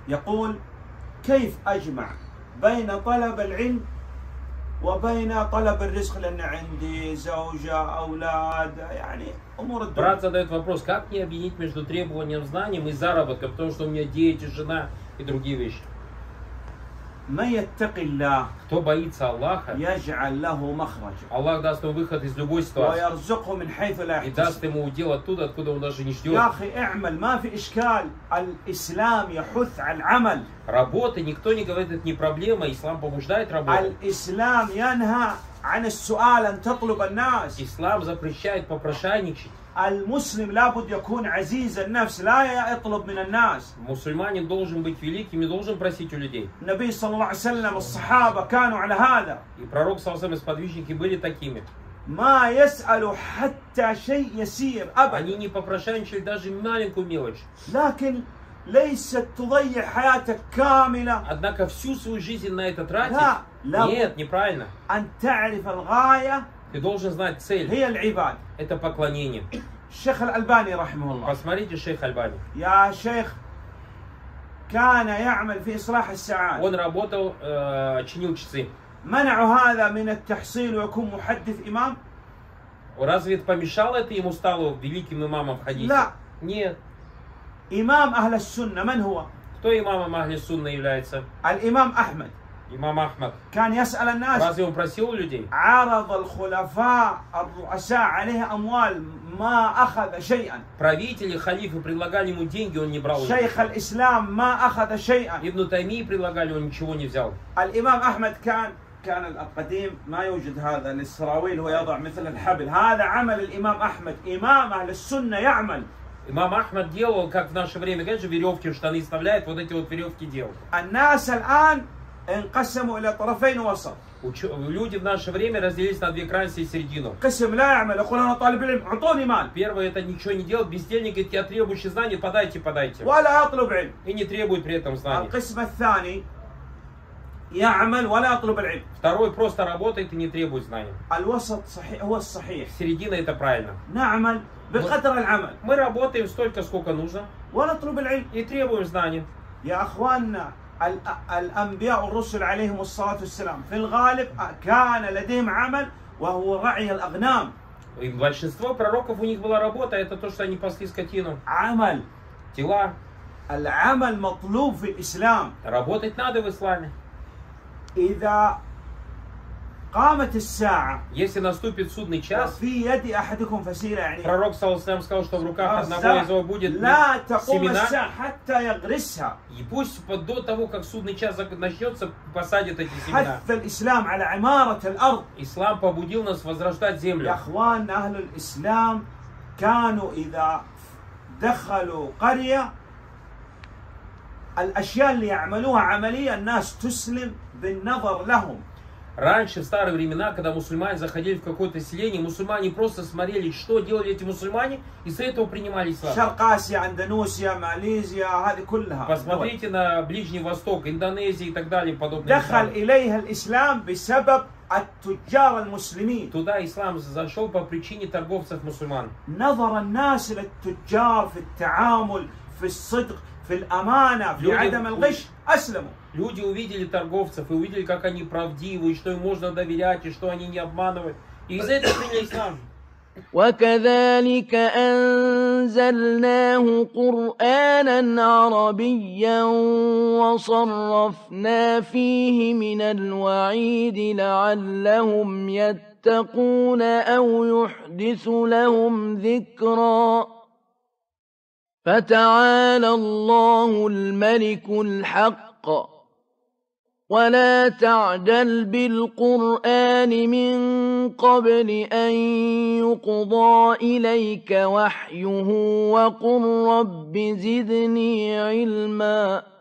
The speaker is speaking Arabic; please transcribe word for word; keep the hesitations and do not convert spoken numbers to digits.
يقول كيف أجمع بين طلب العلم وبين طلب الرزق لأن عندي زوجة أولاد يعني أمور الدنيا. Брат задает вопрос, как мне объединить между требованием знанием и заработком, потому что у меня дети, жена и другие вещи. من يتق الله Кто боится Аллаха, يجعل له مخرجا Аллах даст ему выход из любой ситуации ويرزقه من حيث لا и даст يحتسب. ему удел оттуда, откуда он даже не يا ждет. أخي اعمل ما في إشكال. الإسلام يحث على العمل. Работа, никто не говорит, это не проблема, ислам побуждает работать. الإسلام ينهى عن السؤال أن تطلب الناس. Ислам запрещает попрошайничать. المسلم لابد يكون عزيز النفس لا يطلب من الناس. Мусульманин должен быть великим, не должен просить у людей. النبي صلى الله عليه وسلم الصحابة كانوا على هذا. И пророк, саллаллаху алейхи ва саллям, и сподвижники были такими. ما يسأل حتى شيء يسير أبدا. Они не попрошайничали даже маленькую мелочь. لكن ليست تضيع حياتك كاملة. Однако всю свою жизнь на это тратить? لا لا. Нет, неправильно. أن تعرف الغاية Ты должен знать цель. هي العبادة. Это поклонение. الشيخ الألباني رحمه الله. Посмотрите шейх Альбани. يا شيخ كان يعمل في إصلاح الساعات. Он работал, э, чинил часы. منعوا هذا من التحصيل ويكون محدث إمام؟ Разве это помешало это ему стало великим имамом в хадисе? لا. Нет. إمام أهل السنة من هو؟ Кто имамом Ахли Сунна является? الإمام أحمد. Имам Ахмад. كان يسأل الناس. Разве он просил у людей? عرض الخلفاء الرؤساء عليه أموال ما أخذ شيئا. Правители, халифы предлагали ему деньги, он не брал. شيخ الإسلام ما أخذ شيئا. Ибн Таймии предлагали, он ничего не взял. الإمام أحمد كان كان القديم ما يوجد هذا للسراويل هو يضع مثل الحبل. هذا عمل الإمام أحمد. إمام أهل السنة يعمل. Имам Ахмад делал, как в наше время, конечно, веревки в штаны вставляет, вот эти вот веревки делал. الناس الآن انقسموا إلى طرفين وسط. Люди в наше время разделились на две крайности и середину. قسم لا يعمل يقول أنا طالب علم أعطوني مال. Первый это ничего не делать, бездельник, говорит, я требующий знаний, подайте, подайте. ولا أطلب علم. И не требует при этом знаний. القسم الثاني يعمل ولا يطلب العلم. Второй просто работает и не требует знаний. الوسط صحيح هو الصحيح. Середина это правильно. نعمل بقدر العمل. Мы работаем столько, сколько нужно. ونطلب العلم. И требуем знаний. يا أخواننا الأنبياء والرسل عليهم الصلاة والسلام في الغالب كان لديهم عمل وهو رعي الأغنام. И большинство пророков у них была работа, это то, что они пасли скотину. عمل. Дела. العمل مطلوب في الإسلام. Работать надо в исламе. إذا قامت الساعة. Если наступит судный час, في يد أحدكم فسيلة يعني. Пророк саллаллаху сказал, что в руках одного из его будет لا تقوم семена. الساعة حتى يغرسها. И пусть до того, как судный час начнется, посадят эти семена. حث الإسلام على عمارة الأرض. Ислам побудил нас возрождать землю. يا أخوان أهل الإسلام كانوا إذا دخلوا قرية الأشياء اللي يعملوها عملية الناس تسلم بالنظر لهم. Раньше, в старые времена, когда мусульмане заходили в какое-то селение, мусульмане просто смотрели, что делали эти мусульмане, и с этого принимали ислам. شرق آسيا، أندونيسيا، ماليزيا، هذه كلها. Посмотрите на Ближний Восток, Индонезия и так далее, подобные دخل страны. إليها الإسلام بسبب التجار المسلمين. Туда ислам зашел по причине торговцев мусульман. نظر الناس للتجار في التعامل، في الصدق، في الأمانة، في عدم الغش، أسلموا. Люди увидели торговцев и увидели, как они правдивы, и что им можно доверять, и что они не обманывают. И из-за этого приняли ислам. وكذلك أنزلناه قرآنا عربيا وصرفنا فيه من الوعيد لعلهم يتقون أو يحدث لهم ذكرا فتعالى الله الملك الحق ولا تعجل بالقرآن من قبل أن يقضى إليك وحيه وقل رب زدني علما